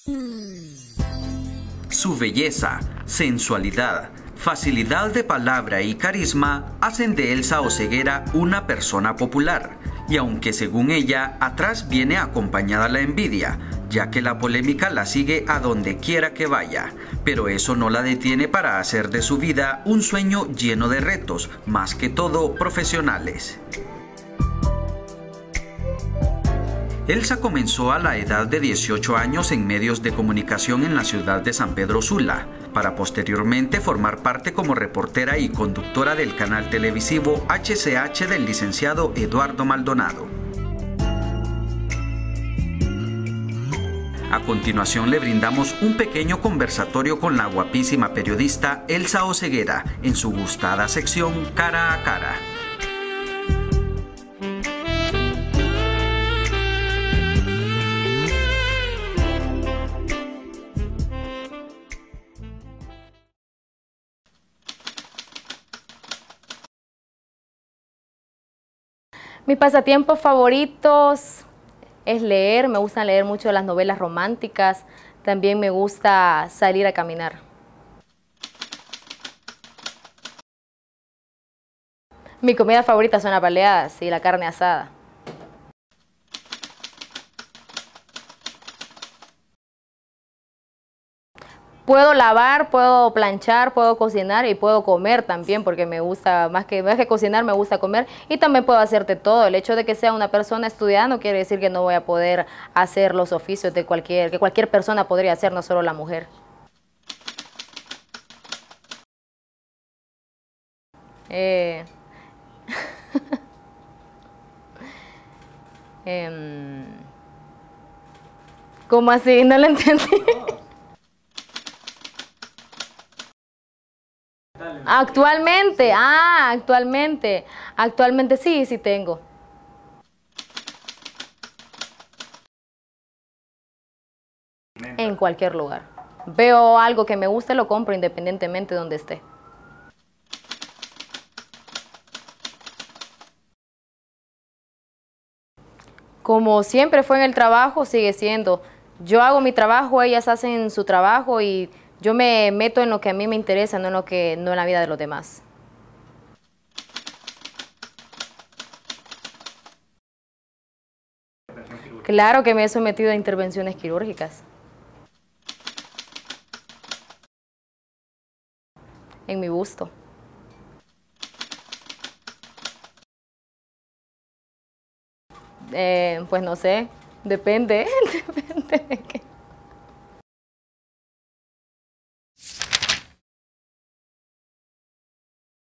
Su belleza, sensualidad, facilidad de palabra y carisma hacen de Elsa Oceguera una persona popular. Y aunque según ella, atrás viene acompañada la envidia, ya que la polémica la sigue a donde quiera que vaya. Pero eso no la detiene para hacer de su vida un sueño lleno de retos, más que todo profesionales. Elsa comenzó a la edad de 18 años en medios de comunicación en la ciudad de San Pedro Sula, para posteriormente formar parte como reportera y conductora del canal televisivo HCH del licenciado Eduardo Maldonado. A continuación le brindamos un pequeño conversatorio con la guapísima periodista Elsa Oceguera en su gustada sección Cara a Cara. Mis pasatiempos favoritos es leer, me gustan leer mucho las novelas románticas, también me gusta salir a caminar. Mi comida favorita son las baleadas y la carne asada. Puedo lavar, puedo planchar, puedo cocinar y puedo comer también, porque me gusta, más que cocinar, me gusta comer. Y también puedo hacerte todo. El hecho de que sea una persona estudiada no quiere decir que no voy a poder hacer los oficios que cualquier persona podría hacer, no solo la mujer. ¿Cómo así? No lo entendí. Actualmente sí tengo. En cualquier lugar. Veo algo que me guste, lo compro independientemente de donde esté. Como siempre fue en el trabajo, sigue siendo. Yo hago mi trabajo, ellas hacen su trabajo y yo me meto en lo que a mí me interesa, no en la vida de los demás. Claro que me he sometido a intervenciones quirúrgicas. En mi busto. Pues no sé, depende, depende de qué.